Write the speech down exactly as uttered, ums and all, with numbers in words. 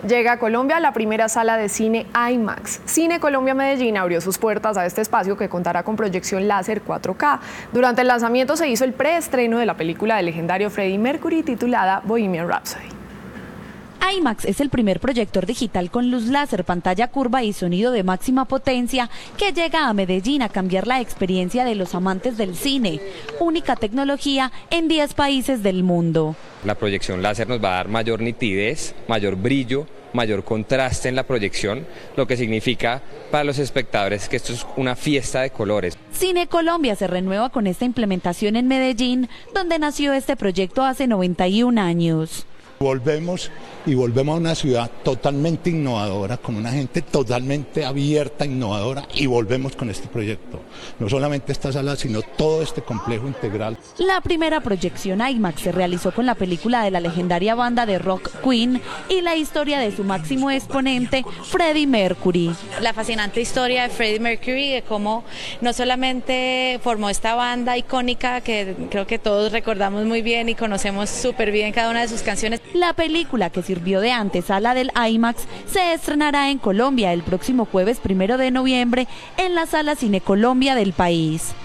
Llega a Colombia la primera sala de cine IMAX. Cine Colombia Medellín abrió sus puertas a este espacio que contará con proyección láser cuatro K. Durante el lanzamiento se hizo el preestreno de la película del legendario Freddie Mercury titulada Bohemian Rhapsody. IMAX es el primer proyector digital con luz láser, pantalla curva y sonido de máxima potencia que llega a Medellín a cambiar la experiencia de los amantes del cine. Única tecnología en diez países del mundo. La proyección láser nos va a dar mayor nitidez, mayor brillo, mayor contraste en la proyección, lo que significa para los espectadores que esto es una fiesta de colores. Cine Colombia se renueva con esta implementación en Medellín, donde nació este proyecto hace noventa y un años. Volvemos y volvemos a una ciudad totalmente innovadora, con una gente totalmente abierta, innovadora, y volvemos con este proyecto. No solamente esta sala, sino todo este complejo integral. La primera proyección IMAX se realizó con la película de la legendaria banda de rock Queen y la historia de su máximo exponente, Freddie Mercury. La fascinante historia de Freddie Mercury, de cómo no solamente formó esta banda icónica que creo que todos recordamos muy bien y conocemos súper bien cada una de sus canciones. La película, que sirvió de antesala del IMAX, se estrenará en Colombia el próximo jueves primero de noviembre en la Sala Cine Colombia del país.